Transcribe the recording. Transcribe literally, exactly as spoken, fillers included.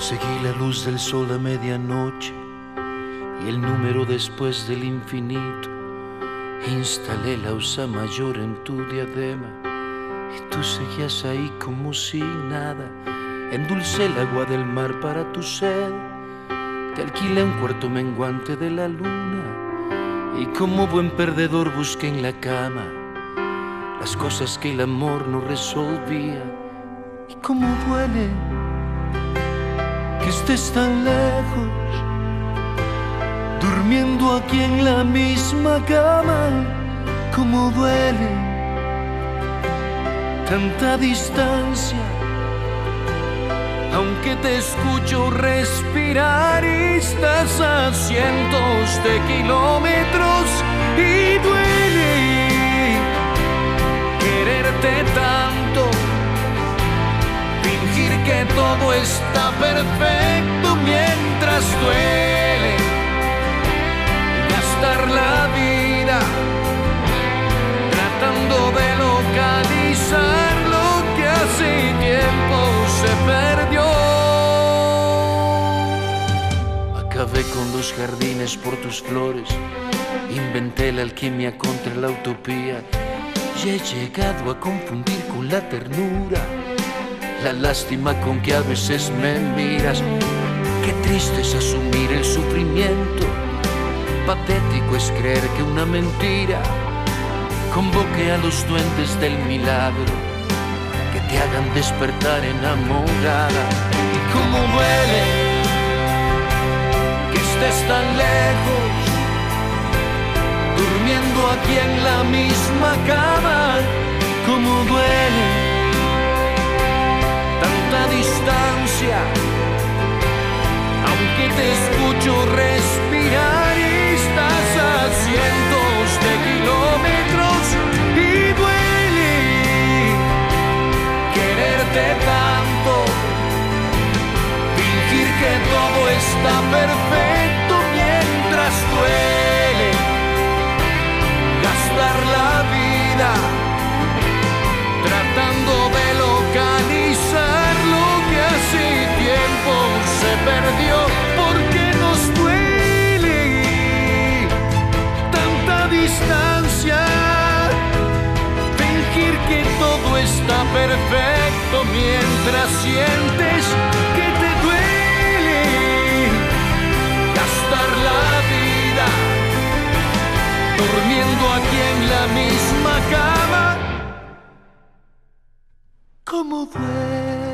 Conseguí la luz del sol a medianoche y el número después del infinito. Instalé la usa mayor en tu diadema y tú seguías ahí como si nada. Endulcé el agua del mar para tu sed, te alquilé un cuarto menguante de la luna y como buen perdedor busqué en la cama las cosas que el amor no resolvía. Y cómo duele que estés tan lejos, durmiendo aquí en la misma cama. Cómo duele tanta distancia, aunque te escucho respirar y estás a cientos de kilómetros. Y duele quererte tanto, fingir que todo está perfecto mientras duele gastar la vida tratando de localizar lo que hace tiempo se perdió. Acabé con los jardines por tus flores, inventé la alquimia contra la utopía y he llegado a confundir con la ternura la lástima con que a veces me miras. Qué triste es asumir el sufrimiento, patético es creer que una mentira convoque a los duendes del milagro que te hagan despertar enamorada. Y cómo duele que estés tan lejos, durmiendo aquí en la misma cama. Cómo duele tanta distancia, aunque te escucho respirar y estás a cientos de kilómetros. Y duele quererte tanto, fingir que todo está perfecto mientras duele gastar la vida tratando de localizar lo que hace tiempo se perdió. Porque nos duele tanta distancia, fingir que todo está perfecto mientras sientes que te duele gastar la vida durmiendo aquí en la misma cama. ¿Cómo duele?